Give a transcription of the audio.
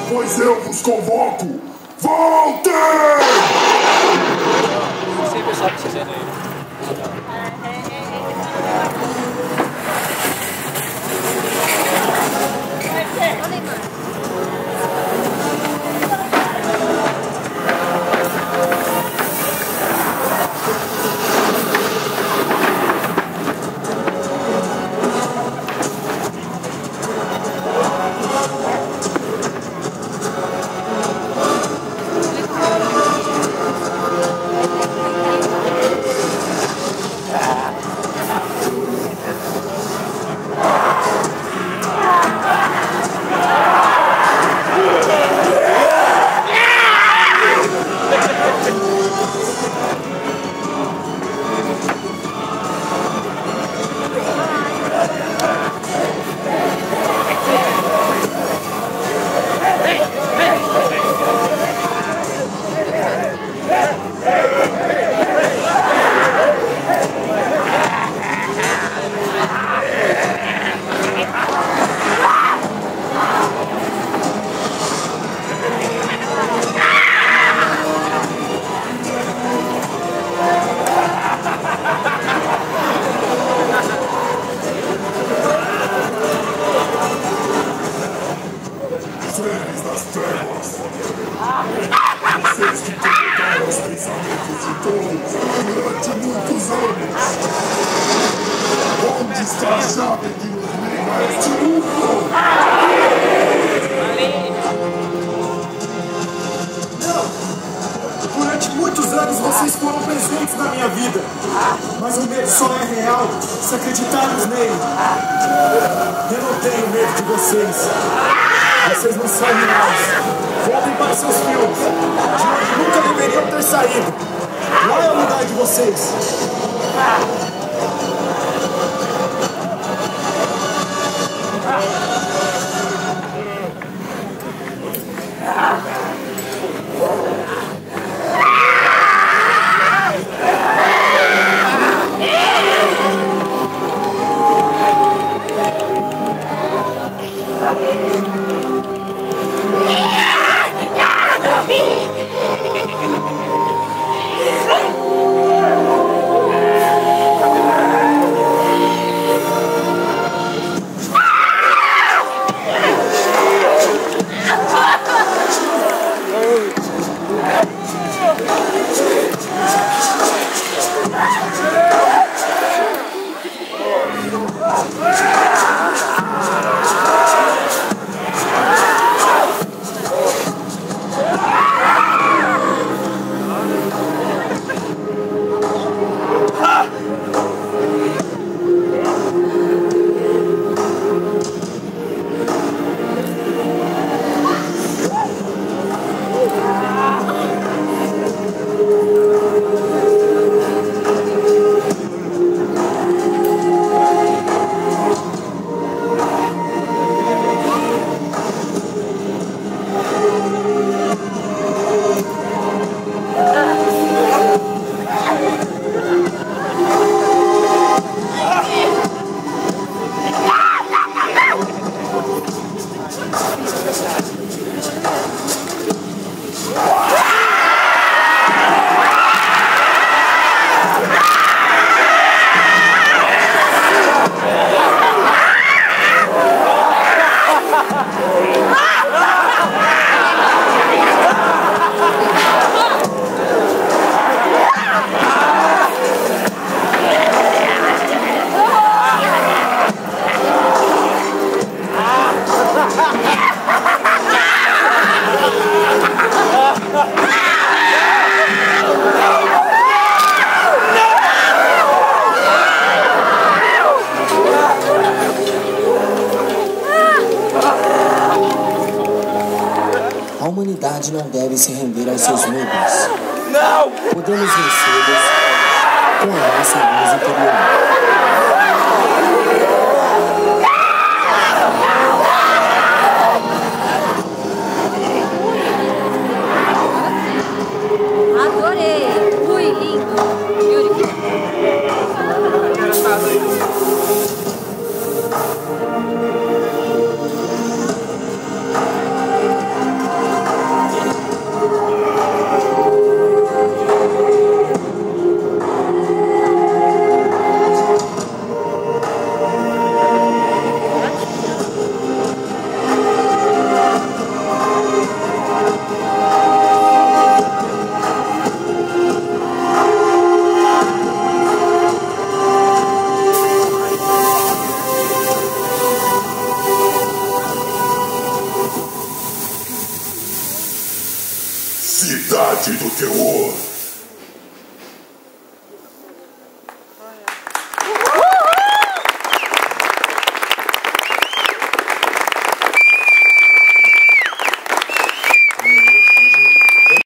pois eu vos convoco. Voltem! Sempre sabe que você aí. Seres das trevas, vocês que completaram os pensamentos de todos durante muitos anos. Onde está a chave que nos liga a este mundo? Não! Durante muitos anos vocês foram presentes na minha vida. Mas o medo só é real se acreditarmos nele. Eu não tenho medo de vocês. Vocês não são reais. Voltem para seus filmes. De onde nunca deveriam ter saído. Lá é o lugar de vocês. A humanidade não deve se render aos seus medos. Não! Podemos vencê-los com a nossa luz interior. Adorei! Fui lindo! Beautiful! parte do teu olho.